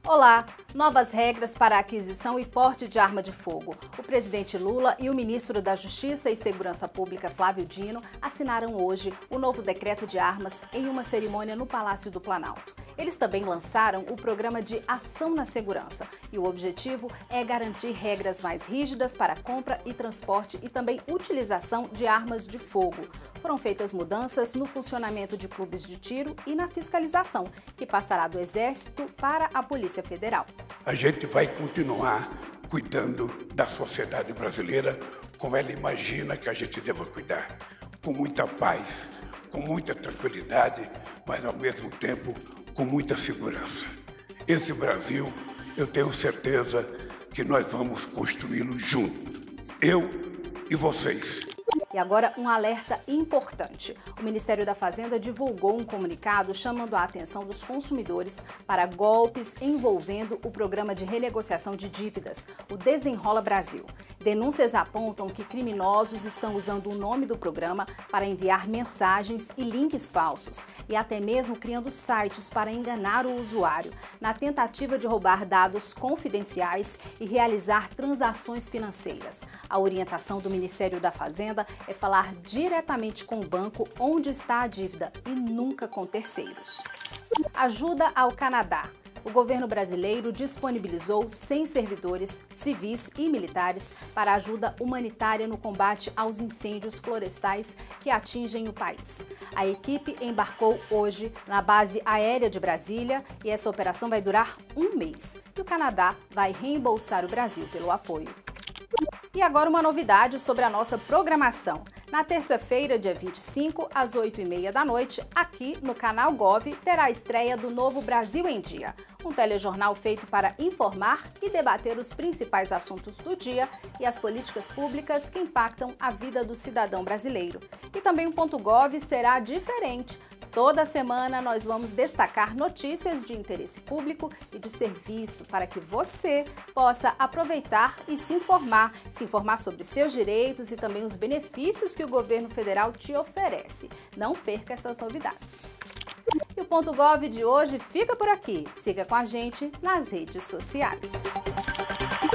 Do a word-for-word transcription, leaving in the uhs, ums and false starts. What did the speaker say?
Olá! Novas regras para a aquisição e porte de arma de fogo. O presidente Lula e o ministro da Justiça e Segurança Pública, Flávio Dino, assinaram hoje o novo decreto de armas em uma cerimônia no Palácio do Planalto. Eles também lançaram o programa de Ação na Segurança e o objetivo é garantir regras mais rígidas para compra e transporte e também utilização de armas de fogo. Foram feitas mudanças no funcionamento de clubes de tiro e na fiscalização, que passará do Exército para a Polícia Federal. A gente vai continuar cuidando da sociedade brasileira como ela imagina que a gente deva cuidar, com muita paz, com muita tranquilidade, mas ao mesmo tempo com muita segurança. Esse Brasil, eu tenho certeza que nós vamos construí-lo juntos, eu e vocês. E agora um alerta importante. O Ministério da Fazenda divulgou um comunicado chamando a atenção dos consumidores para golpes envolvendo o programa de renegociação de dívidas, o Desenrola Brasil. Denúncias apontam que criminosos estão usando o nome do programa para enviar mensagens e links falsos e até mesmo criando sites para enganar o usuário, na tentativa de roubar dados confidenciais e realizar transações financeiras. A orientação do Ministério da Fazenda é falar diretamente com o banco onde está a dívida e nunca com terceiros. Ajuda ao Canadá. O governo brasileiro disponibilizou cem servidores civis e militares para ajuda humanitária no combate aos incêndios florestais que atingem o país. A equipe embarcou hoje na base aérea de Brasília e essa operação vai durar um mês. E o Canadá vai reembolsar o Brasil pelo apoio. E agora uma novidade sobre a nossa programação. Na terça-feira, dia vinte e cinco, às oito e meia da noite, aqui no canal Gov, terá a estreia do novo Brasil em Dia, um telejornal feito para informar e debater os principais assuntos do dia e as políticas públicas que impactam a vida do cidadão brasileiro. E também o Ponto Gov será diferente. Toda semana nós vamos destacar notícias de interesse público e de serviço para que você possa aproveitar e se informar, se informar sobre seus direitos e também os benefícios que o governo federal te oferece. Não perca essas novidades. E o Ponto Gov de hoje fica por aqui. Siga com a gente nas redes sociais.